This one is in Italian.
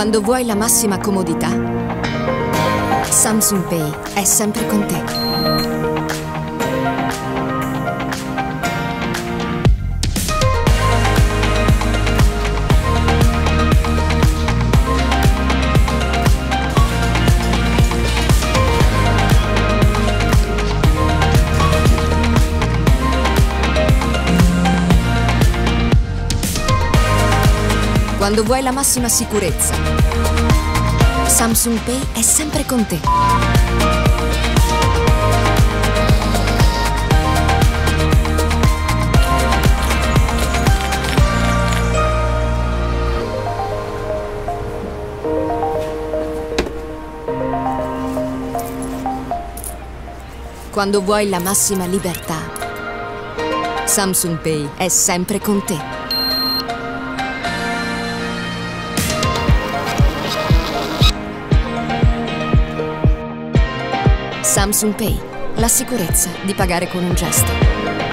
Quando vuoi la massima comodità, Samsung Pay è sempre con te. Quando vuoi la massima sicurezza, Samsung Pay è sempre con te. Quando vuoi la massima libertà, Samsung Pay è sempre con te. Samsung Pay, la sicurezza di pagare con un gesto.